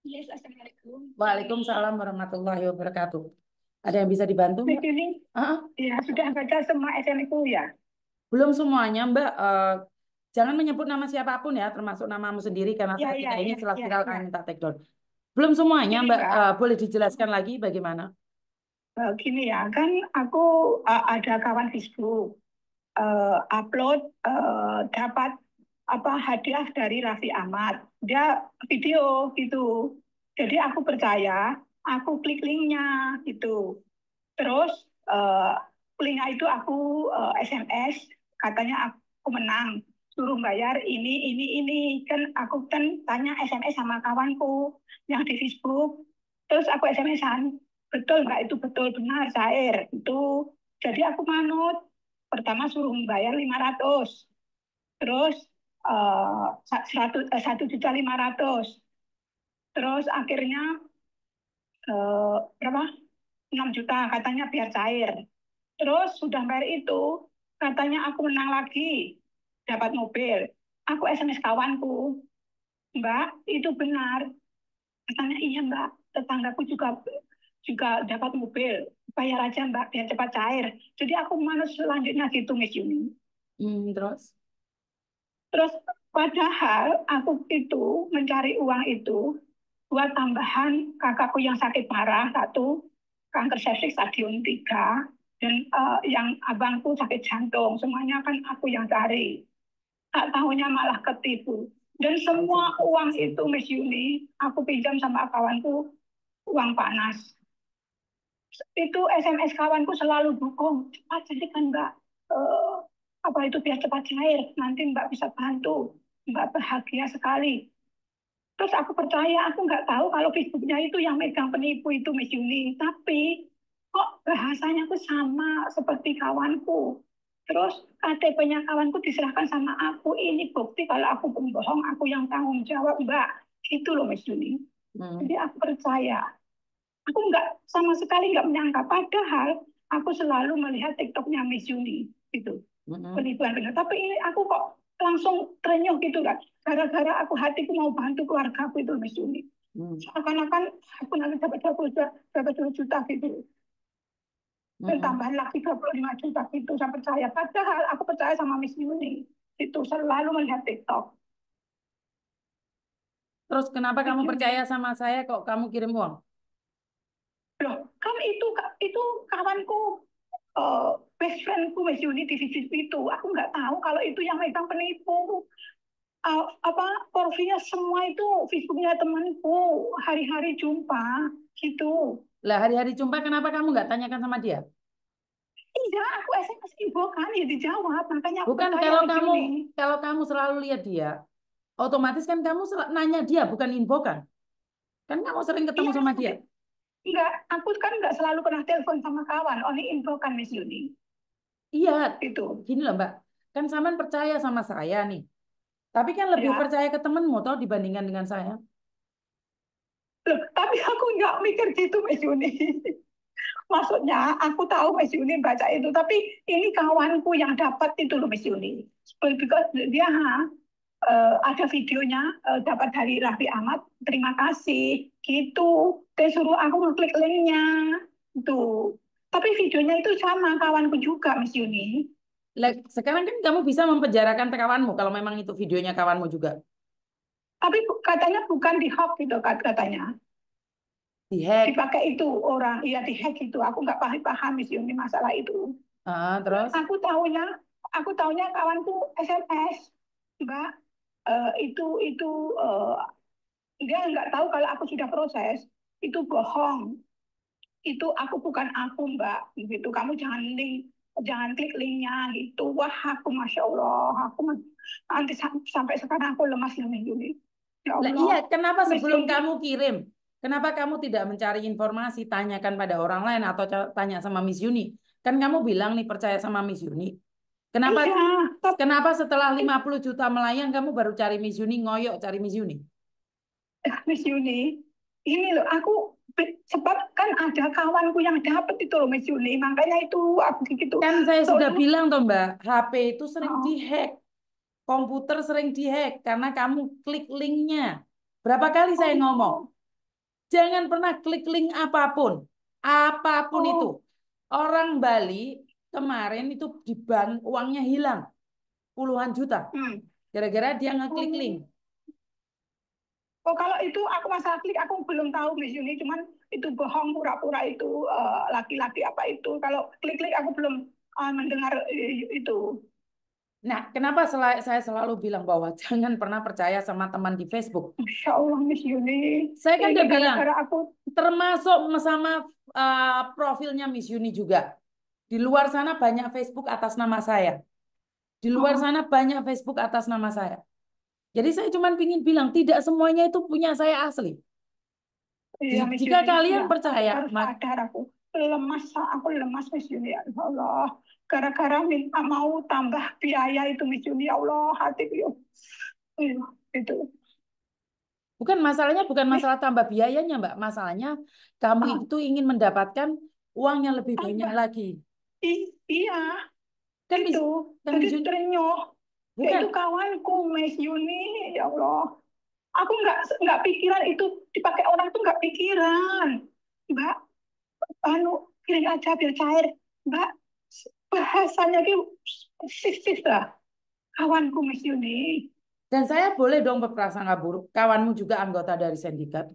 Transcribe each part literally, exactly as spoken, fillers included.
Yes, Assalamualaikum. Waalaikumsalam warahmatullahi wabarakatuh. Ada yang bisa dibantu, Miss Mbak? Yuni, Ah, ya sudah baca semua S M ku ya? belum semuanya, Mbak. Eh, jangan menyebut nama siapapun ya, termasuk namamu sendiri karena Ya, saya ya, tidak ingin ya, setelah ya, viral kami ya. minta take down. Belum semuanya, Ini Mbak. Mbak, Eh, boleh dijelaskan lagi bagaimana? eh, gini ya, kan aku eh, ada kawan Facebook, eh, upload eh, dapat apa hadiah dari Raffi Ahmad. Dia video gitu. Jadi aku percaya, aku klik linknya gitu. Terus eh, linknya itu aku eh, S M S, katanya aku menang, suruh bayar ini, ini, ini. Kan aku kan tanya S M S sama kawanku yang di Facebook. Terus aku S M S-an, betul nggak itu betul benar cair itu. Jadi aku manut. Pertama suruh bayar lima ratus, terus eh, satu, eh, satu juta lima ratus. Terus akhirnya eh, berapa? Enam juta katanya biar cair. Terus sudah bayar itu, katanya aku menang lagi, dapat mobil. Aku S M S kawanku, Mbak, itu benar. Katanya iya Mbak, tetanggaku juga juga dapat mobil. Bayar aja Mbak, biar cepat cair. Jadi aku manut selanjutnya gitu, Miss Yuni. Hmm, terus? Terus padahal aku itu mencari uang itu buat tambahan kakakku yang sakit parah, satu, kanker cervix stadium tiga, dan eh, yang abangku sakit jantung. Semuanya kan aku yang cari. Tak tahunya malah ketipu. Dan semua uang itu, Miss Yuni, aku pinjam sama kawanku, uang panas. Itu S M S kawanku selalu dukung, cepat jadikan Mbak, eh, apa itu biar cepat cair, nanti Mbak bisa bantu. Mbak bahagia sekali. Terus aku percaya, aku nggak tahu kalau Facebooknya itu yang megang penipu itu Miss Yuni. Tapi kok bahasanya tuh sama seperti kawanku. Terus K T P-nya kawanku diserahkan sama aku. Ini bukti kalau aku pembohong, aku yang tanggung jawab, Mbak. Itu loh Miss Yuni. Hmm. Jadi aku percaya. Aku nggak sama sekali nggak menyangka. Padahal aku selalu melihat TikToknya Miss Yuni. Gitu, Hmm. penipuan benar. Tapi ini aku kok langsung terenyuh gitu kan. Gara-gara aku hatiku mau bantu keluarga aku itu Miss Yuni. Hmm. Seakan-akan aku nanti dapat dua puluh juta, dapat dua juta gitu. Dan Hmm. tambahan lagi dua puluh lima juta gitu. Saya percaya. Padahal aku percaya sama Miss Yuni. Itu selalu melihat TikTok. Terus kenapa kamu Miss Yuni. percaya sama saya kok kamu kirim uang? Loh, kan itu itu kawanku, eh, best friendku Miss Yuni di Facebook itu. Aku nggak tahu kalau itu yang megang penipu. Uh, apa profilnya semua itu Facebooknya temanku, hari-hari jumpa gitu. Lah hari-hari jumpa kenapa kamu nggak tanyakan sama dia? Iya, aku S M S info kan ya dijawab, makanya aku Bukan percaya kalau Miss kamu Yuni. kalau kamu selalu lihat dia, otomatis kan kamu sel- nanya dia bukan info kan? Kan kamu sering ketemu Iya, sama dia. tapi enggak, aku kan nggak selalu pernah telepon sama kawan, only info kan Miss Yuni. Iya, Itu. gini loh Mbak. Kan Saman percaya sama saya nih. Tapi kan lebih Ya. percaya ke temenmu toh dibandingkan dengan saya. Loh, tapi aku nggak mikir gitu Miss Yuni. Maksudnya aku tahu Miss Yuni baca itu, tapi ini kawanku yang dapat itu loh Miss Yuni. Because dia eh, ada videonya, eh, dapat dari Raffi Ahmad, terima kasih gitu. Dia suruh aku ngeklik linknya tuh. Tapi videonya itu sama kawanku juga Miss Yuni. Lah, sekarang kan kamu bisa mempenjarakan kawanmu kalau memang itu videonya kawanmu juga. Tapi katanya bukan di hack gitu katanya. Dihack. Dipakai itu orang, iya di hack itu. Aku nggak paham paham Miss Yuni masalah itu. Ah, terus? Aku tahunya, aku tahunya kawanku S M S, Mbak, eh, itu itu eh, dia nggak tahu kalau aku sudah proses. Itu bohong. Itu aku bukan aku Mbak, gitu. Kamu jangan link, jangan klik linknya gitu. Wah, aku masya Allah, aku nanti sampai sekarang aku lemas lemas Yuni. Ya Lah iya, Allah, kenapa Miss sebelum Yuni. kamu kirim? Kenapa kamu tidak mencari informasi, tanyakan pada orang lain atau ca- tanya sama Miss Yuni? Kan kamu bilang nih percaya sama Miss Yuni. Kenapa Iya, tapi kenapa setelah lima puluh juta melayang kamu baru cari Miss Yuni, ngoyok cari Miss Yuni? Miss Yuni, ini loh aku, sebab kan ada kawanku yang dapat itu loh Miss Yuni, makanya itu aku gitu. Kan saya sudah Soalnya, bilang toh Mbak, H P itu sering oh, dihack, komputer sering dihack karena kamu klik linknya. Berapa kali oh, saya ngomong? Jangan pernah klik link apapun. Apapun itu. Oh, Orang Bali kemarin itu di bank uangnya hilang. Puluhan juta. hmm. Gara-gara dia ngeklik link. Oh, oh, kalau itu aku masalah klik, aku belum tahu Miss Yuni, cuman itu bohong pura-pura itu eh, laki-laki apa itu. Kalau klik-klik aku belum eh, mendengar eh, itu. Nah, kenapa sel- saya selalu bilang bahwa jangan pernah percaya sama teman di Facebook. Masya Allah Miss Yuni, Saya kan ini udah bilang, gara-gara aku. termasuk sama uh, profilnya Miss Yuni juga. Di luar sana banyak Facebook atas nama saya. Di luar Oh, sana banyak Facebook atas nama saya. Jadi saya cuma ingin bilang, tidak semuanya itu punya saya asli. iya Ji- Miss Jika Yuni, iya kalian aku percaya, baru mak sadar aku lemas, aku lemas Miss Yuni, ya Allah. Gara-gara minta mau tambah biaya itu Miss Yuni, ya Allah hatiku yuk. Iya, itu. bukan masalahnya, bukan Miss, masalah tambah biayanya, Mbak. Masalahnya kamu ah, itu ingin mendapatkan uang yang lebih banyak tambah. lagi. I- iya, Kan itu. Miss, kan Jadi Miss Yuni, terenyuh. Ya, itu bukan. kawanku Miss Yuni, ya Allah. Aku nggak nggak pikiran itu dipakai orang tuh nggak pikiran. Mbak, anu kirim aja biar cair. Mbak, bahasanya gitu persis lah. Kawanku Miss Yuni. Dan saya boleh dong berprasangka buruk. Kawanmu juga anggota dari sindikat.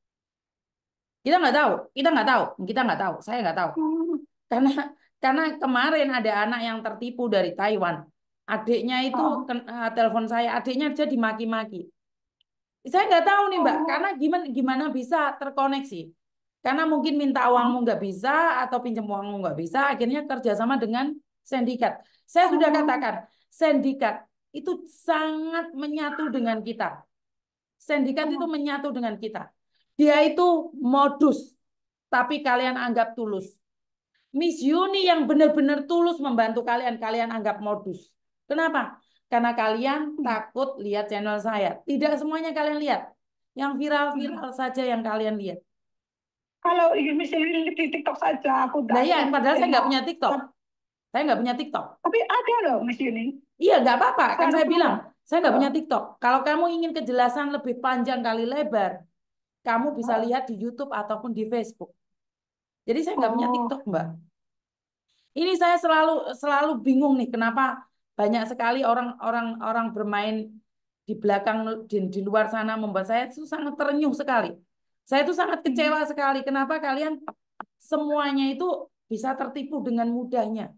Kita nggak tahu, kita nggak tahu, kita nggak tahu. Saya nggak tahu. Hmm. Karena karena kemarin ada anak yang tertipu dari Taiwan. Adiknya itu Oh, ken- eh, telepon saya, adiknya aja dimaki-maki. Saya nggak tahu nih Mbak, karena oh, gimana gimana bisa terkoneksi. Karena mungkin minta uangmu oh, nggak bisa atau pinjam uangmu nggak bisa, akhirnya kerjasama dengan sindikat. Saya sudah oh, katakan, sindikat itu sangat menyatu dengan kita. Sindikat itu oh. menyatu dengan kita. Dia itu modus, tapi kalian anggap tulus. Miss Yuni yang benar-benar tulus membantu kalian, kalian anggap modus. Kenapa? Karena kalian Hmm. takut lihat channel saya. Tidak semuanya kalian lihat. Yang Hmm. viral-viral saja yang kalian lihat. Kalau ini Miss Yuni di TikTok saja aku Nah tak ya, padahal saya nggak tengok. punya TikTok. Saya nggak punya TikTok. Tapi ada loh Miss Yuni. Iya, nggak apa-apa. Kan Selalu saya bilang, keluar. saya nggak punya Oh, TikTok. Kalau kamu ingin kejelasan lebih panjang kali lebar, kamu bisa oh, lihat di YouTube ataupun di Facebook. Jadi saya nggak punya oh. TikTok, Mbak. Ini saya selalu selalu bingung nih kenapa banyak sekali orang-orang orang bermain di belakang di, di luar sana membuat saya itu sangat terenyuh sekali. Saya itu sangat Hmm. kecewa sekali kenapa kalian semuanya itu bisa tertipu dengan mudahnya.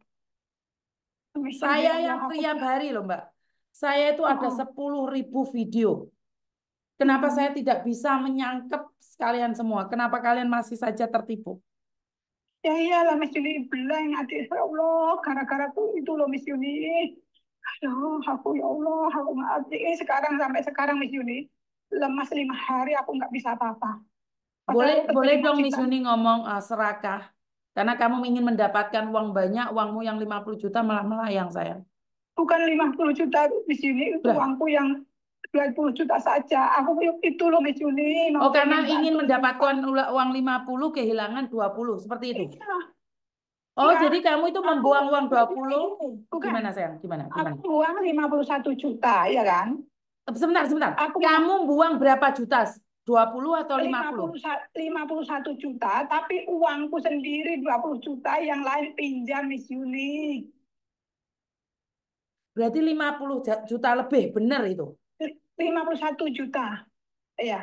Miss Yuni, Saya Allah yang aku tiap dah. hari loh Mbak. Saya itu Oh, ada oh. sepuluh ribu video. Kenapa saya Hmm. tidak bisa menyangkep sekalian semua? Kenapa kalian masih saja tertipu? Ya iyalah Miss Yuni blank hati. Ya Allah, gara-gara tuh itu loh Miss Yuni. Aduh, aku ya Allah, aku nggak ngerti. Ini sekarang sampai sekarang Miss Yuni lemas lima hari aku nggak bisa apa-apa. Padahal Boleh, aku boleh ketemu dong Miss majikan. Yuni ngomong eh, serakah. Karena kamu ingin mendapatkan uang banyak, uangmu yang lima puluh juta malah melayang sayang. Bukan lima puluh juta Miss Yuni, itu Lah, uangku yang dua puluh juta saja. Aku itu loh Miss Yuni, mau oh karena pengen ingin bantu sumpah. mendapatkan ula- uang lima puluh kehilangan dua puluh seperti itu. Iya, Oh, iya. jadi kamu itu Aku membuang uang dua maksudnya puluh ini, bukan. gimana sayang? Gimana? Aku Gimana? uang lima puluh satu juta, ya kan? Eh, Sebentar, sebentar. Aku mau Kamu buang berapa juta? Dua puluh atau lima lima puluh? puluh lima puluh satu juta, tapi uangku sendiri dua puluh juta, yang lain pinjam Miss Yuni. Berarti lima puluh ja- juta lebih, benar itu. Lima puluh satu juta, ya.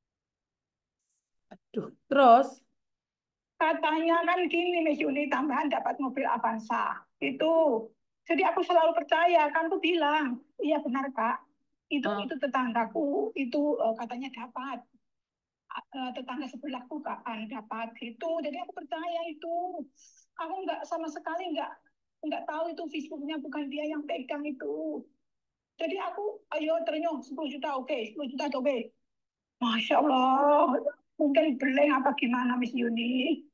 Aduh, terus Katanya kan gini, Miss Yuni, tambahan dapat mobil Avanza. Itu. Jadi aku selalu percaya, kan tuh bilang, iya benar Kak. Itu eh, itu tetanggaku, itu eh, katanya dapat. Eh, tetangga sebelahku kan dapat itu. Jadi aku percaya itu. Aku nggak sama sekali nggak nggak tahu itu Facebooknya bukan dia yang pegang itu. Jadi aku, ayo terenyuh sepuluh juta, oke, sepuluh juta oke. Masya Allah, mungkin beleng apa gimana Miss Yuni?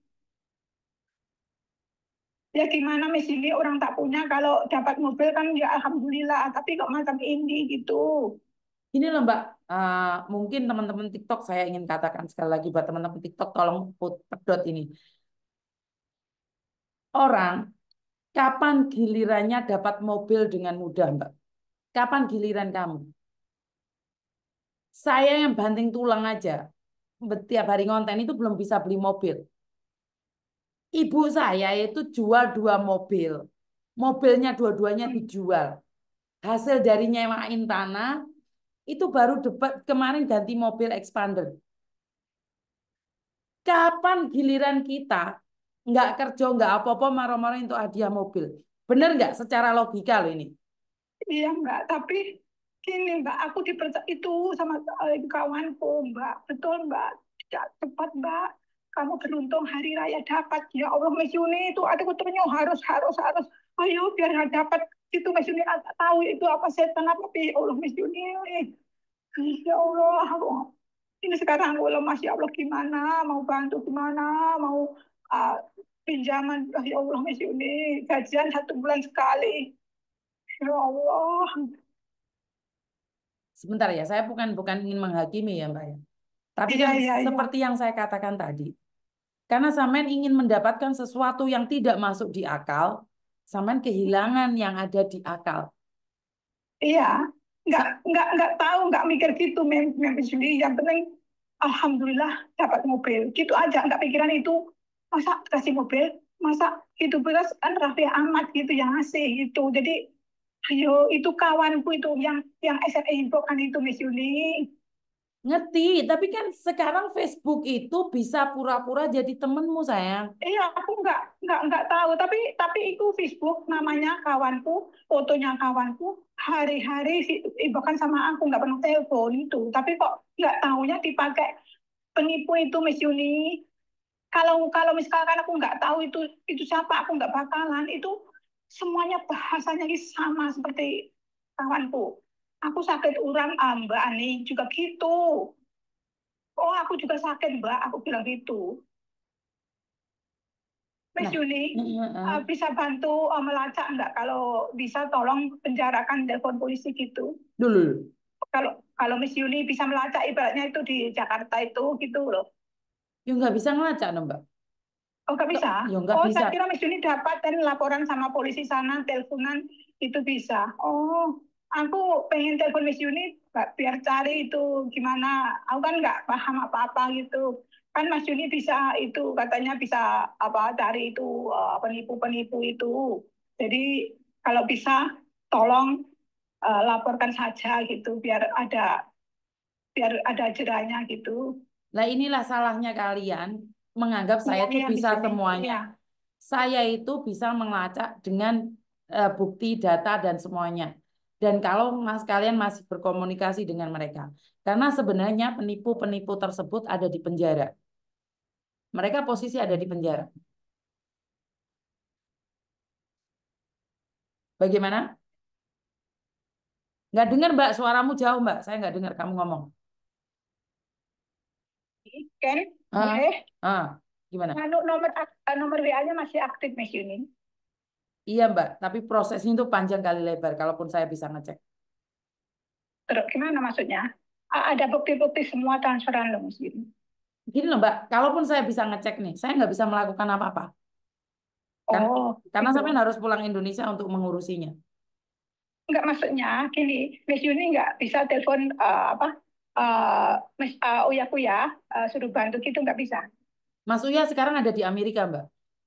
Ya gimana Miss ini orang tak punya kalau dapat mobil kan ya alhamdulillah, tapi kok macam ini gitu. ini loh Mbak, eh, mungkin teman-teman TikTok saya ingin katakan sekali lagi buat teman-teman TikTok tolong put pedot ini. Orang kapan gilirannya dapat mobil dengan mudah, Mbak? Kapan giliran kamu? Saya yang banting tulang aja. tiap hari ngonten itu belum bisa beli mobil. Ibu saya itu jual dua mobil. Mobilnya dua-duanya dijual. Hasil dari nyewain tanah itu baru debat kemarin ganti mobil expander. Kapan giliran kita nggak kerja, nggak apa-apa, marah-marah untuk hadiah mobil? Bener nggak secara logika loh ini? Iya Mbak, tapi gini Mbak, aku dipercaya itu sama eh, kawanku Mbak, betul Mbak, tidak tepat Mbak. Kamu beruntung hari raya dapat, ya Allah Mas Yuni itu adikku ternyuh harus harus harus, ayo biar nggak dapat itu Mas Yuni tahu itu apa setan apa tapi ya Allah Mas Yuni, ya Allah, aku ini sekarang aku lemas ya Allah gimana, mau bantu gimana, mau uh, pinjaman, ya Allah Mas Yuni, gajian satu bulan sekali, ya Allah. Sebentar ya, saya bukan bukan ingin menghakimi ya Mbak ya. Tapi Iya, kan iya, iya. seperti yang saya katakan tadi, karena sampean ingin mendapatkan sesuatu yang tidak masuk di akal, sampean kehilangan yang ada di akal. Iya. Nggak, Sa- nggak, nggak tahu, nggak mikir gitu, mem, mem sendiri. Yang penting, Alhamdulillah dapat mobil. Gitu aja, nggak pikiran itu. Masa kasih mobil, masa itu beras kan Raffi Ahmad gitu yang ngasih gitu. Jadi, ayo itu kawanku itu yang yang S M E Info kan itu Miss Yuni. Ngerti, tapi kan sekarang Facebook itu bisa pura-pura jadi temenmu sayang. Iya, aku nggak nggak nggak tahu. Tapi tapi itu Facebook namanya kawanku, fotonya kawanku. Hari-hari si- eh, bahkan sama aku nggak pernah telepon itu. Tapi kok nggak tahunya dipakai penipu itu Miss Yuni. Kalau kalau misalkan aku nggak tahu itu itu siapa, aku nggak bakalan. Itu semuanya bahasanya ini sama seperti kawanku. Aku sakit urat, ah, Mbak Ani juga gitu. Oh, aku juga sakit, Mbak. Aku bilang gitu. Mas Nah, Yuni, uh, bisa bantu uh, melacak nggak? Kalau bisa tolong penjarakan telepon polisi gitu. dulu. Kalau kalau Miss Yuni bisa melacak ibaratnya itu di Jakarta itu gitu loh. Ya nggak bisa ngelacak dong, Mbak. Oh nggak Nggak- bisa? Ya nggak Oh bisa. saya kira Miss Yuni dapat dan laporan sama polisi sana, teleponan itu bisa. Oh aku pengen telepon Miss Yuni Mbak, biar cari itu gimana. Aku kan nggak paham apa-apa gitu. Kan Mas Yuni bisa itu katanya bisa apa cari itu uh, penipu-penipu itu. Jadi kalau bisa tolong uh, laporkan saja gitu biar ada biar ada jerahnya gitu. Nah, inilah salahnya kalian menganggap saya Iya itu iya bisa Miss Yuni. semuanya. Iya. Saya itu bisa melacak dengan eh, bukti, data, dan semuanya. Dan kalau mas kalian masih berkomunikasi dengan mereka. Karena sebenarnya penipu-penipu tersebut ada di penjara. Mereka posisi ada di penjara. Bagaimana? Nggak dengar, Mbak. Suaramu jauh, Mbak. Saya nggak dengar kamu ngomong. Kan Ah, boleh. ah, gimana? Anu, nomor ak- eh, nomor W A-nya masih aktif Miss Yuni. Iya, Mbak. Tapi prosesnya itu panjang kali lebar. Kalaupun saya bisa ngecek. Terus gimana maksudnya? A- Ada bukti-bukti semua transferan loh Miss Yuni. Gini loh, Mbak. Kalaupun saya bisa ngecek nih, saya nggak bisa melakukan apa-apa. Kan? Oh, Karena gitu. sampai harus pulang Indonesia untuk mengurusinya. Enggak maksudnya gini, Miss Yuni nggak bisa telepon eh, apa? eh Miss uh, Uya Kuya eh, suruh bantu gitu nggak bisa. Mas Uya sekarang ada di Amerika, Mbak.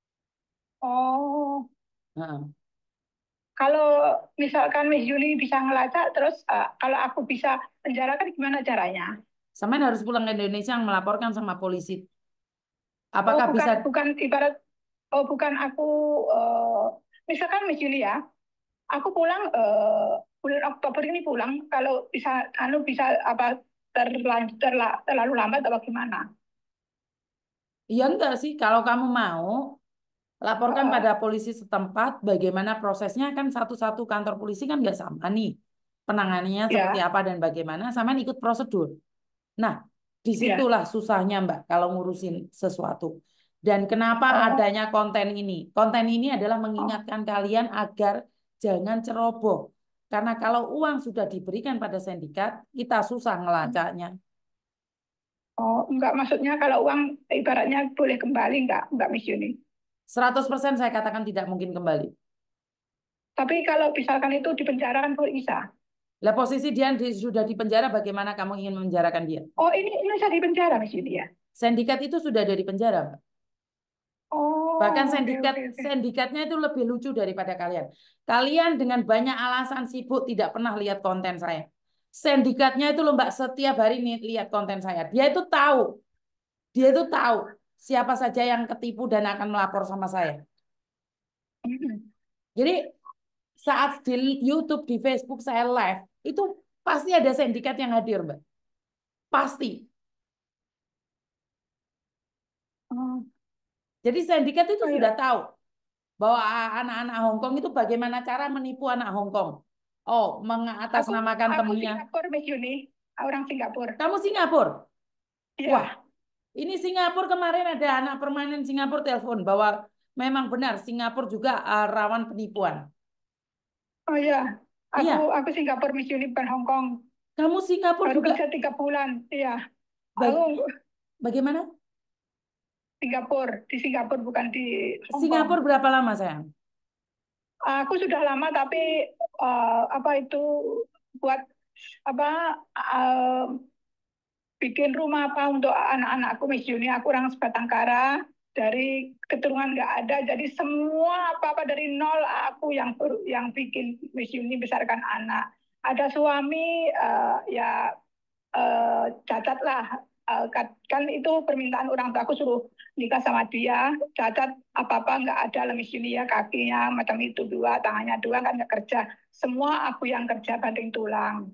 Oh, Heeh. kalau misalkan Miss Yuni bisa ngelacak, terus eh, kalau aku bisa penjarakan gimana caranya? Sampai harus pulang ke Indonesia yang melaporkan sama polisi. Oh, Apakah bukan bisa? bukan ibarat, oh bukan aku eh, misalkan Miss Yuni ya. Aku pulang eh, bulan Oktober ini pulang. Kalau bisa, anu bisa apa terlanjur terla, terlalu lambat atau gimana? Ya enggak sih. Kalau kamu mau, laporkan Heeh. pada polisi setempat. Bagaimana prosesnya kan satu-satu kantor polisi kan nggak sama nih. Penanganannya seperti Ya, apa dan bagaimana. Sama ikut prosedur. Nah, ya. disitulah susahnya Mbak kalau ngurusin sesuatu. Dan kenapa Oh, adanya konten ini? Konten ini adalah oh, mengingatkan kalian agar jangan ceroboh. Karena kalau uang sudah diberikan pada sindikat, kita susah ngelacaknya. oh, enggak maksudnya kalau uang ibaratnya boleh kembali enggak, enggak Miss Yuni. seratus persen saya katakan tidak mungkin kembali. Tapi kalau misalkan itu dipenjarakan kok bisa. Lah posisi dia di, sudah di penjara, bagaimana kamu ingin memenjarakan dia? Oh, ini ini saya di penjara Miss Yuni ya. Sindikat itu sudah dari penjara, Mbak. Bahkan Oh, oke sindikat oke oke. sindikatnya itu lebih lucu daripada kalian. Kalian dengan banyak alasan sibuk tidak pernah lihat konten saya. Sindikatnya itu loh Mbak, setiap hari nih lihat konten saya. Dia itu tahu, dia itu tahu siapa saja yang ketipu dan akan melapor sama saya. Mm-mm. Jadi saat di YouTube, di Facebook saya live, itu pasti ada sindikat yang hadir, Mbak. Pasti. Oh, Jadi sindikat itu oh sudah ya. tahu bahwa anak-anak Hong Kong itu bagaimana cara menipu anak Hong Kong. Oh, Aku mengatasnamakan aku temennya. Singapura Miss Yuni, orang Singapura. Kamu Singapura? Wah, Iya. ini Singapura kemarin ada anak permainan Singapura telepon bahwa memang benar Singapura juga uh, rawan penipuan. Oh ya. Aku Iya, aku Singapura Miss Yuni bukan Hong Kong. kamu Singapura Baru juga. kerja tiga bulan. Iya. Aku Bag- bagaimana? Singapura di Singapura bukan di Hong Kong. Singapura berapa lama sayang? Aku sudah lama tapi eh, apa itu buat apa eh, bikin rumah apa untuk anak-anakku Miss Yuni. Aku orang sebatang kara dari keturunan nggak ada. Jadi semua apa-apa dari nol aku yang ber- yang bikin Miss Yuni besarkan anak. Ada suami eh, ya eh, cacat lah. Eh, kan kan itu permintaan orang tua aku suruh nikah sama dia. Cacat apa-apa nggak ada lah Miss Yuni ya, kakinya macam itu dua, tangannya dua kan nggak kerja. Semua aku yang kerja banting tulang.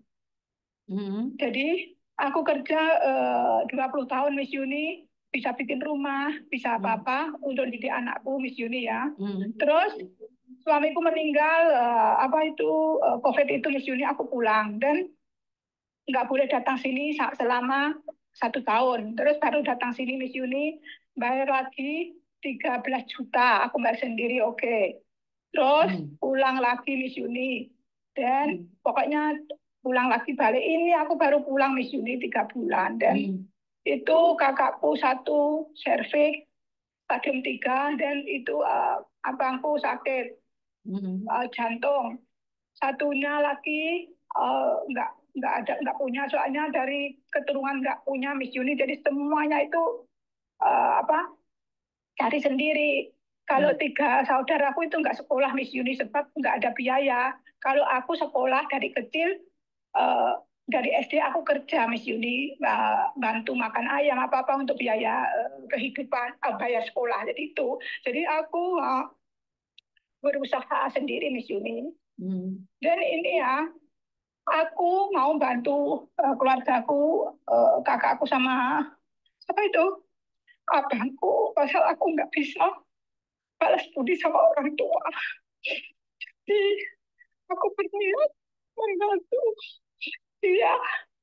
Hmm. Jadi aku kerja eh, dua puluh tahun Miss Yuni, bisa bikin rumah, bisa Hmm. apa-apa untuk didik anakku Miss Yuni ya. Hmm. Terus suamiku meninggal, eh, apa itu eh, COVID itu Miss Yuni, aku pulang dan nggak boleh datang sini sa- selama satu tahun. Terus baru datang sini Miss Yuni, bayar lagi tiga belas juta, aku bayar sendiri, oke. Terus Hmm. pulang lagi Miss Yuni. Dan Hmm. pokoknya pulang lagi balik. Ini aku baru pulang Miss Yuni tiga bulan. Dan Hmm. itu kakakku satu serviks stadium tiga dan itu eh, abangku sakit Hmm. eh, jantung. Satunya lagi eh, nggak nggak ada nggak punya soalnya dari keturunan nggak punya Miss Yuni. Jadi semuanya itu eh, apa cari sendiri. Kalau Hmm. tiga saudaraku itu nggak sekolah Miss Yuni sebab nggak ada biaya. Kalau aku sekolah dari kecil, eh, dari S D aku kerja Miss Yuni, eh, bantu makan ayam apa-apa untuk biaya eh, kehidupan, eh, bayar sekolah. Jadi itu. Jadi aku eh, berusaha sendiri Miss Yuni. Hmm. Dan ini ya, aku mau bantu eh, keluargaku, eh, kakakku sama apa itu, abangku. Pasal aku nggak bisa balas budi sama orang tua. Jadi aku berniat membantu dia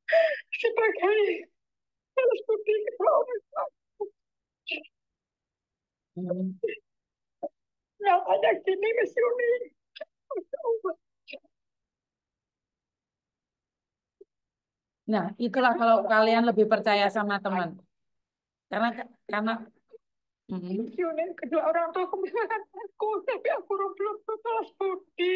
sebagai balas budi kedua orang tua. Hmm. Nyatanya gini Miss Yuni. Nah, itulah kalau kalian lebih percaya sama teman. Karena karena Miss hmm. Yuni, kedua orang tua aku misalkan aku, tapi aku belum balas budi.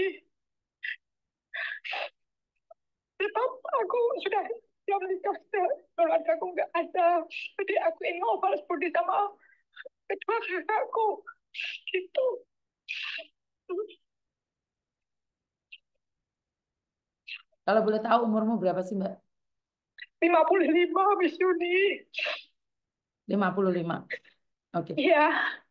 Sebab aku sudah belum nikah, keluarga aku nggak ada. Jadi aku ingin mau balas budi sama kedua kakakku. Gitu. Kalau boleh tahu umurmu berapa sih, Mbak? lima puluh lima Miss Yuni. Lima puluh lima. Oke. Iya.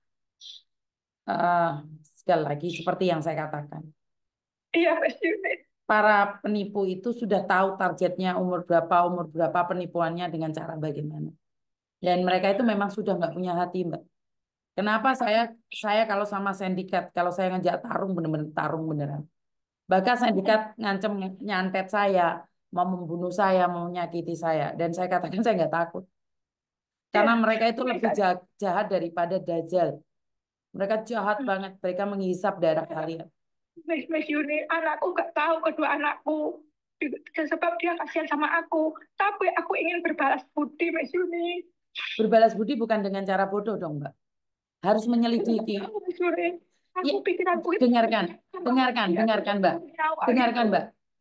Eh, sekali lagi seperti yang saya katakan. Iya, Miss Yuni. Para penipu itu sudah tahu targetnya umur berapa, umur berapa penipuannya dengan cara bagaimana. Dan mereka itu memang sudah nggak punya hati, Mbak. Kenapa saya saya kalau sama sindikat, kalau saya ngajak tarung bener-bener tarung beneran. Bahkan sindikat ngancem nyantet saya, mau membunuh saya, mau menyakiti saya. Dan saya katakan saya nggak takut. Karena Iya. mereka itu lebih Mereka, jahat, jahat daripada Dajjal. Mereka jahat banget. Mereka menghisap darah kalian. Miss, Miss Yuni, anakku nggak tahu kedua anakku. Sebab dia kasihan sama aku. Tapi aku ingin berbalas budi, Miss Yuni. Berbalas budi bukan dengan cara bodoh dong, Mbak. Harus menyelidiki. Miss Yuni, Ya, aku pikiranku itu dengarkan, sama dengarkan, dia dengarkan, Mbak. nyawa Dengarkan, gitu. Mbak.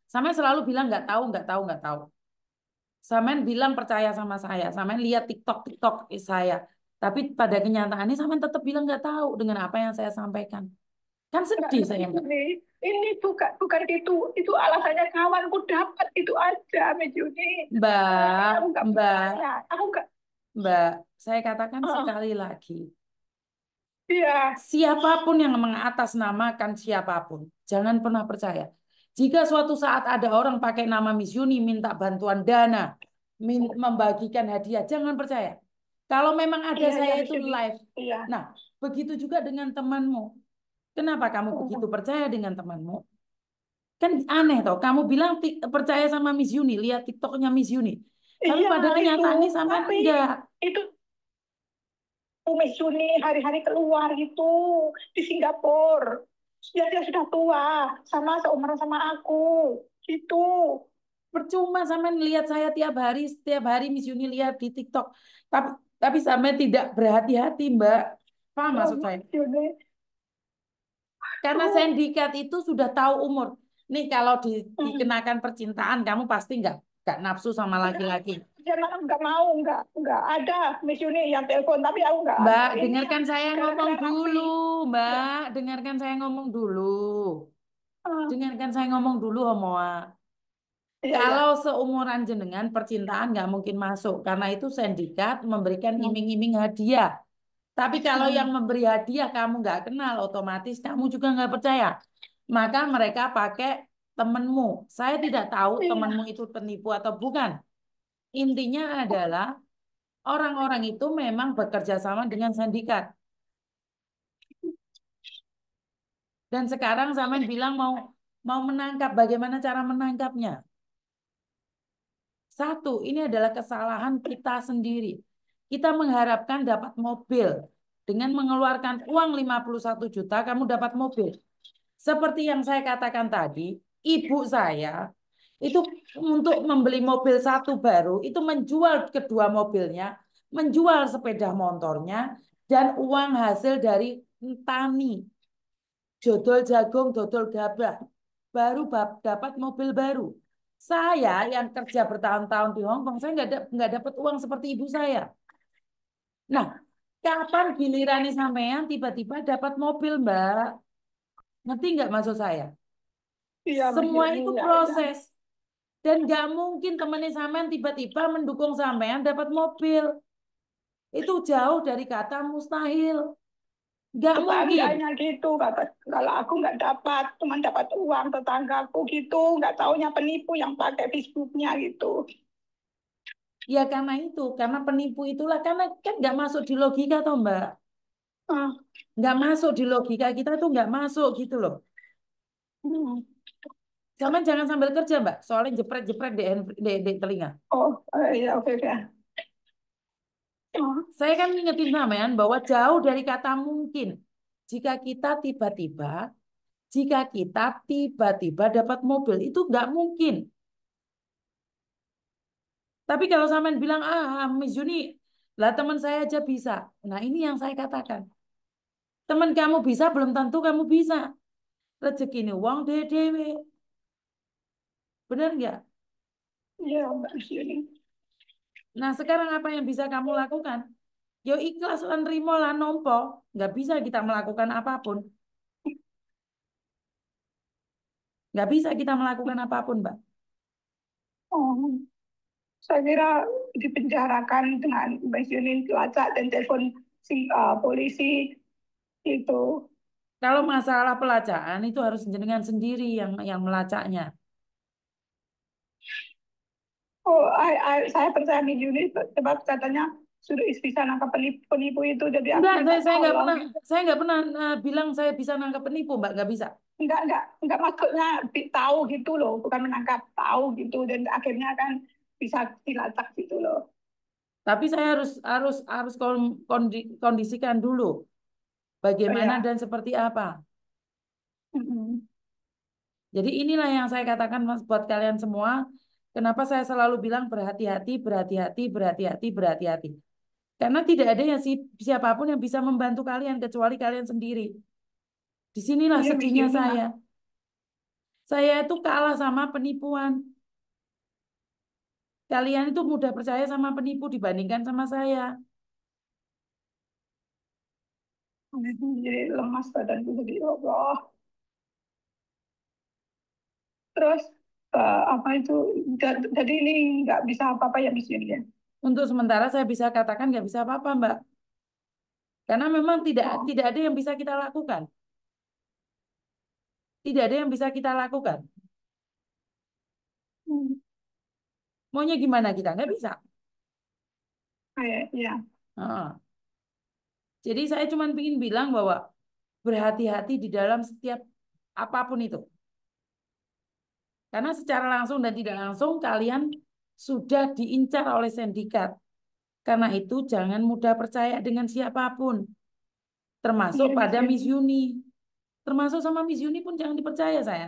Sampean selalu bilang nggak tahu, nggak tahu, nggak tahu. Sampean bilang percaya sama saya, sampean lihat TikTok TikTok saya, tapi pada kenyataannya sampean tetap bilang nggak tahu dengan apa yang saya sampaikan. Kan Enggak, sedih enggak, saya, Mbak. ini ini bukan bukan itu itu alasannya kawanku dapat itu aja Miss Yuni. Tapi Mbak, aku nggak Mbak, percaya, aku nggak. Mbak, saya katakan Ah, sekali lagi, iya, siapapun yang mengatasnamakan siapapun, jangan pernah percaya. Jika suatu saat ada orang pakai nama Miss Yuni minta bantuan dana, min- membagikan hadiah, jangan percaya. Kalau memang ada iya, iya saya Miss itu Yuni, live. iya. Nah, begitu juga dengan temanmu. Kenapa kamu begitu Oh, percaya dengan temanmu? Kan aneh toh. Kamu bilang tik- percaya sama Miss Yuni, lihat TikToknya Miss Yuni. Tapi iya pada itu, kenyataannya sampean tapi enggak. itu Miss Yuni hari-hari keluar itu di Singapura. Ya dia sudah tua, sama seumuran sama aku, gitu. Percuma sampean lihat saya tiap hari, setiap hari Miss Yuni lihat di TikTok. Tapi tapi sampean tidak berhati-hati, Mbak. Paham Oh, maksud saya? Miss Yuni, Karena tuh. sindikat itu sudah tahu umur. Nih kalau di, Mm. dikenakan percintaan, kamu pasti nggak nggak nafsu sama Enggak, laki-laki. jangan, enggak mau, enggak, enggak ada Miss Yuni yang telepon, tapi aku enggak ada. Mbak, Ini yang dengarkan saya ngomong gara-gara dulu, Raffi. Ya, Mbak. Dengarkan saya ngomong dulu. ah, Dengarkan saya ngomong dulu, Homoa. iya, iya. Kalau seumuran jenengan, percintaan nggak mungkin masuk. Karena itu sindikat memberikan Hmm, iming-iming hadiah. Tapi kalau yang hmm. memberi hadiah kamu nggak kenal, otomatis kamu juga nggak percaya. Maka mereka pakai temenmu. Saya tidak tahu temenmu Iya, itu penipu atau bukan. Intinya adalah orang-orang itu memang bekerja sama dengan sindikat. Dan sekarang Zaman bilang mau mau menangkap. Bagaimana cara menangkapnya? Satu, ini adalah kesalahan kita sendiri. Kita mengharapkan dapat mobil. Dengan mengeluarkan uang lima puluh satu juta, kamu dapat mobil. Seperti yang saya katakan tadi, ibu saya itu untuk membeli mobil satu baru, itu menjual kedua mobilnya, menjual sepeda motornya, dan uang hasil dari tani, jodol jagung, dodol gabah, baru dapat mobil baru. Saya yang kerja bertahun-tahun di Hong Kong, saya nggak da- nggak dapat uang seperti ibu saya. Nah, kapan gilirannya sampean tiba-tiba dapat mobil, Mbak? Ngerti nggak maksud saya? iya Miss Semua Yuni, itu ya, ya. proses. Dan nggak mungkin temannya sampean tiba-tiba mendukung sampean dapat mobil. Itu jauh dari kata mustahil. Nggak mungkin. Tetangganya gitu, kata kalau aku nggak dapat, cuma dapat uang tetanggaku gitu, nggak taunya penipu yang pakai Facebooknya gitu. Ya karena itu, karena penipu itulah. Karena kan nggak masuk di logika toh Mbak. Ah, Nggak masuk di logika kita tuh nggak masuk gitu loh. hmm. Zaman jangan sambil kerja Mbak. Soalnya jepret-jepret di, hand- di, di telinga. Oh, eh, iya, oke, oke. Oh, Saya kan ngingetin sampean bahwa jauh dari kata mungkin. Jika kita tiba-tiba, jika kita tiba-tiba dapat mobil, itu nggak mungkin. Tapi kalau sampean bilang, ah Miss Juni, lah teman saya aja bisa. Nah ini yang saya katakan. Teman kamu bisa, belum tentu kamu bisa. Rezeki ini uang dewe. Benar nggak? iya Mbak Yuni. Nah sekarang apa yang bisa kamu lakukan? Yo ikhlas lan rimo lan nompo. Nggak bisa kita melakukan apapun. Nggak bisa kita melakukan apapun, Mbak. Oh, saya kira dipenjarakan dengan Mbak Yuni pelacak dan telepon si uh, polisi itu. Kalau masalah pelacakan itu harus jenengan sendiri yang yang melacaknya. Oh, I, I, saya percaya Mbak Yuni sebab katanya sudah bisa nangkap penipu, penipu itu, jadi aku Enggak, minta saya saya nggak tolong. pernah saya nggak pernah eh, bilang saya bisa nangkap penipu, Mbak. Nggak bisa. Enggak, enggak, enggak maksudnya di- tahu gitu loh, bukan menangkap, tahu gitu, dan akhirnya kan bisa dilacak gitu loh. Tapi saya harus harus harus kon- kondi- kondisikan dulu Oh, bagaimana ya. dan seperti apa. Mm-mm. Jadi inilah yang saya katakan Mas buat kalian semua. Kenapa saya selalu bilang berhati-hati, berhati-hati, berhati-hati, berhati-hati. Karena tidak ada yang si- siapapun yang bisa membantu kalian kecuali kalian sendiri. Disinilah Iya, Miss sedihnya Yuni, saya. Mak. Saya itu kalah sama penipuan. Kalian itu mudah percaya sama penipu dibandingkan sama saya. Jadi lemas badanku jadi ya Allah. Terus eh, apa itu? Ja- Jadi ini nggak bisa apa-apa ya di sini ya. Untuk sementara saya bisa katakan nggak bisa apa-apa, Mbak. Karena memang tidak Oh, tidak ada yang bisa kita lakukan. Tidak ada yang bisa kita lakukan. hmm, Maunya gimana kita? Nggak bisa. kayak ya. Heeh. Jadi saya cuma ingin bilang bahwa berhati-hati di dalam setiap apapun itu. Karena secara langsung dan tidak langsung kalian sudah diincar oleh sindikat. Karena itu jangan mudah percaya dengan siapapun. Termasuk Iya, Miss pada Miss Yuni. Yuni. Termasuk sama Miss Yuni pun jangan dipercaya saya.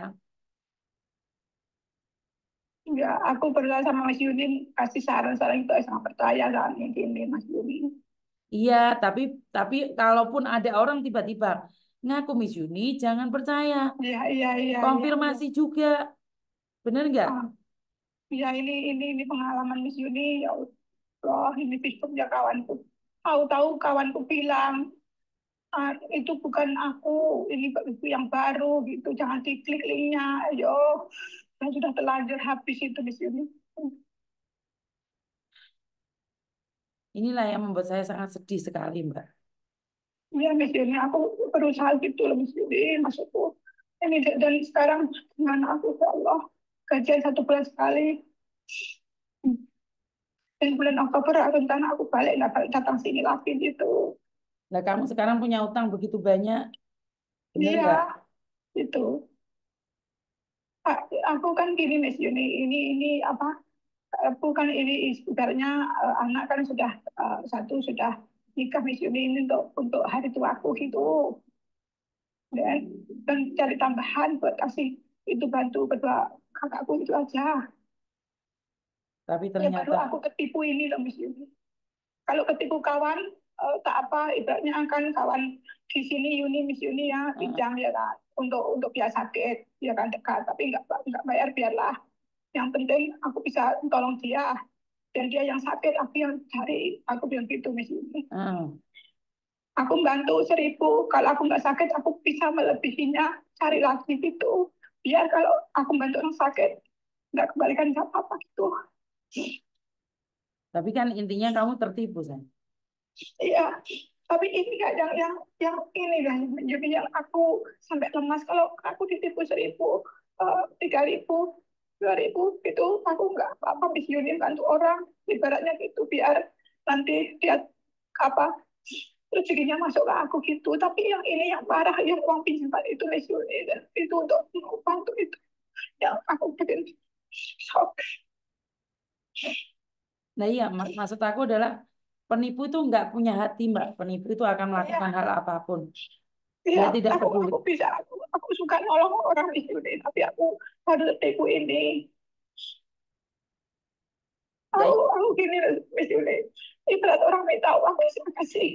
Enggak, aku pernah sama Mas Yuni kasih saran-saran itu saya sangat percaya kan ini Mas Yuni. Iya, tapi tapi kalaupun ada orang tiba-tiba ngaku Miss Yuni, jangan percaya. Iya, iya, iya, iya, iya. Konfirmasi juga. Bener nggak? Ah, iya ini ini ini pengalaman Miss Yuni ya Allah, ini Facebooknya kawanku. Tahu-tahu kawanku bilang, "Ah, itu bukan aku, ini itu yang baru gitu, jangan diklik linknya." Ayo, saya sudah telanjur habis itu Miss Yuni. Inilah yang membuat saya sangat sedih sekali, Mbak. Iya Miss Yuni, aku berusaha gitu loh Miss Yuni, maksudku. Ini dan dan sekarang gimana aku ya Allah, gajian satu bulan sekali. Dan bulan Oktober rencana aku balik nggak balik datang sini lagi gitu. Nah, kamu sekarang punya utang begitu banyak, bener Iya, nggak? itu. A- Aku kan gini Miss Yuni, ini ini apa? Aku kan ini ibaratnya eh, anak kan sudah eh, satu sudah nikah Miss Yuni ini untuk untuk hari tuaku gitu. Dan dan cari tambahan buat kasih itu bantu kedua kakakku itu aja. Tapi Ya baru ternyata, aku ketipu ini loh Miss Yuni. Kalau ketipu kawan, eh, tak apa, ibaratnya kan kawan di sini Yuni, Miss Yuni ya, eh, pinjam ya kan, untuk untuk biaya sakit, ya kan dekat, tapi nggak nggak bayar biarlah. Yang penting aku bisa tolong dia, dan dia yang sakit, aku yang cari, aku bilang gitu Miss Yuni. eh. Aku bantu seribu, kalau aku nggak sakit, aku bisa melebihinya, cari lagi gitu. Biar kalau aku bantu orang sakit, nggak kembalikan apa-apa gitu. Tapi kan intinya kamu tertipu, sayang. Iya, tapi ini nggak yang yang yang ini lah yang menjadi yang aku sampai lemas kalau aku ditipu seribu, eh, tiga ribu, dua ribu itu aku nggak apa-apa bis unit bantu orang ibaratnya gitu biar nanti dia apa rezekinya masuk ke aku gitu. Tapi yang ini yang parah yang uang pinjaman itu mis unit dan itu untuk bantu itu yang aku bikin shock. Nah iya, mak- maksud aku adalah penipu itu nggak punya hati, Mbak. Penipu itu akan melakukan Iya, hal apapun. iya, Dia tidak aku peduli. aku bisa aku aku suka nolong orang di sini tapi aku harus tertipu ini. Ya, Aku aku gini loh, Miss Yuli. Ibarat orang minta uang, saya kasih.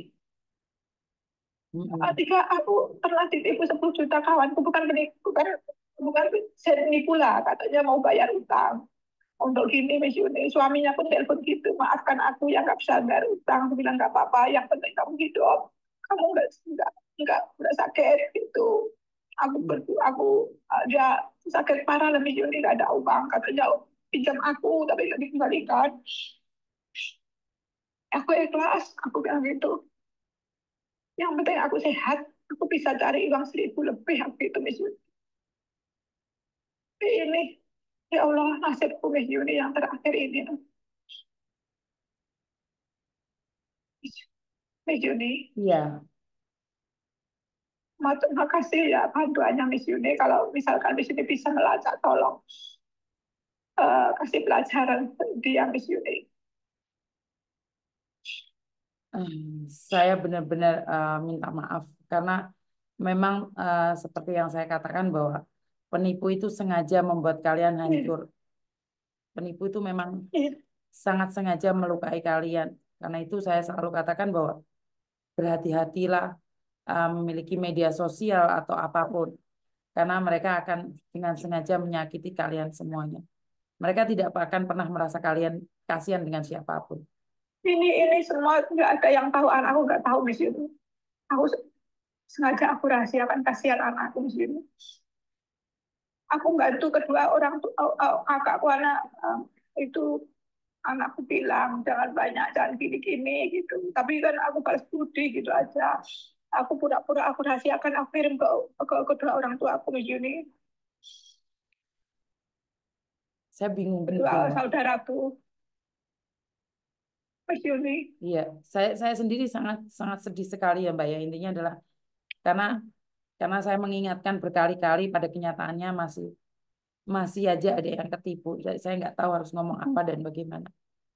mm-mm. Ketika aku pernah ditipu sepuluh juta kawanku, bukan penipu, bukan bukan saya nipu lah, katanya mau bayar utang. Untuk gini, Miss Yuni, suaminya pun telepon gitu, maafkan aku yang nggak bisa bayar utang. Aku bilang nggak apa-apa, yang penting kamu hidup. Kamu nggak nggak nggak nggak sakit gitu. Aku berdua, aku uh, dia sakit parah lebih Yuni nggak ada uang, katanya pinjam aku tapi nggak dikembalikan. Aku ikhlas, aku bilang gitu. Yang penting aku sehat, aku bisa cari uang seribu lebih, aku itu Miss Yuni. Tapi ini, ya Allah, nasibku Miss Yuni yang terakhir ini. Miss Yuni, Iya. mau terima kasih ya bantuannya Miss Yuni. Kalau misalkan Miss Yuni bisa melacak, tolong eh, kasih pelajaran dia Miss Yuni. Hmm, saya benar-benar eh, minta maaf karena memang eh, seperti yang saya katakan bahwa penipu itu sengaja membuat kalian Iya, hancur. Penipu itu memang iya, sangat sengaja melukai kalian. Karena itu saya selalu katakan bahwa berhati-hatilah eh, memiliki media sosial atau apapun. karena mereka akan dengan sengaja menyakiti kalian semuanya. Mereka tidak akan pernah merasa kalian kasihan dengan siapapun. Ini ini semua nggak ada yang tahu, anakku nggak tahu di situ. Aku sengaja aku rahasiakan, kasihan anakku di sini. Aku bantu kedua orang tuh, kakakku anak itu, anakku bilang jangan banyak, jangan gini-gini gitu. Tapi kan aku balas budi gitu aja. Aku pura-pura aku rahasiakan, aku kirim ke, ke kedua orang tua aku di sini. Saya bingung Kedua juga. saudaraku. Mas Yuni. Iya, saya saya sendiri sangat sangat sedih sekali ya Mbak ya. Intinya adalah karena karena saya mengingatkan berkali-kali pada kenyataannya masih masih aja ada yang ketipu. Jadi saya nggak tahu harus ngomong apa dan bagaimana.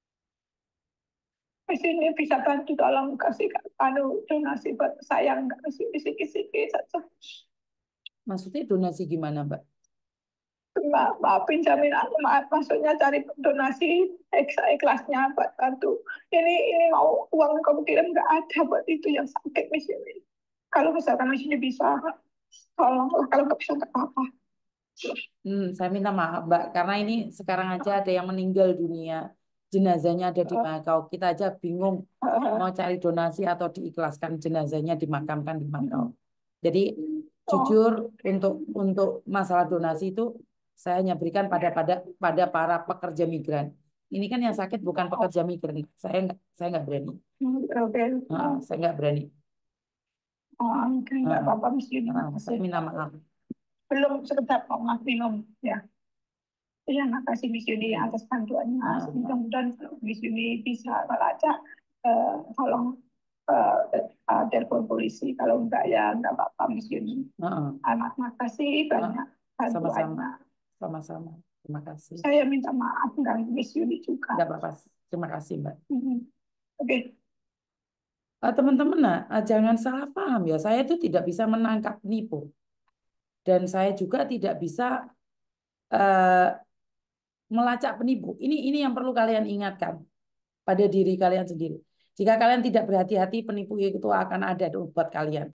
Mas Yuni bisa bantu, tolong kasih anu donasi buat saya, nggak kasih bisik-bisik saja. Maksudnya donasi gimana Mbak? Ma, maafin jamin aku, maaf, maksudnya cari donasi ikhlasnya buat bantu. Ini ini mau uang kamu kirim nggak ada buat itu yang sakit di sini. Kalau misalkan di sini bisa, tolonglah, kalau nggak bisa nggak apa-apa. Hmm, saya minta maaf Mbak, karena ini sekarang aja ada yang meninggal dunia, jenazahnya ada di Makau. Kita aja bingung mau cari donasi atau diikhlaskan jenazahnya dimakamkan di Makau. Jadi jujur untuk untuk masalah donasi itu saya hanya berikan pada pada pada para pekerja migran. Ini kan yang sakit bukan pekerja migran. Saya nggak saya nggak berani. Oke. Nah, saya nggak berani. Oh, oke, nggak Nah, apa-apa, Miss Yuni, nah, saya makasih. minta maaf. Belum sekedar mau minum, ya. Iya, makasih Miss Yuni atas bantuannya. Nah, Mudah-mudahan kalau Miss Yuni bisa melacak, eh, tolong eh, eh, telepon polisi. Kalau enggak ya enggak apa-apa Miss Yuni. nah, Amat makasih banyak sama-sama, bantuannya. sama-sama. Terima kasih. Saya minta maaf dengan Miss Yuni juga. Enggak apa-apa. Terima kasih, Mbak. Hmm. Oke. Ah, teman-teman, nah, ah, jangan salah paham ya. Saya itu tidak bisa menangkap penipu. Dan saya juga tidak bisa eh, melacak penipu. Ini ini yang perlu kalian ingatkan pada diri kalian sendiri. Jika kalian tidak berhati-hati, penipu itu akan ada buat kalian.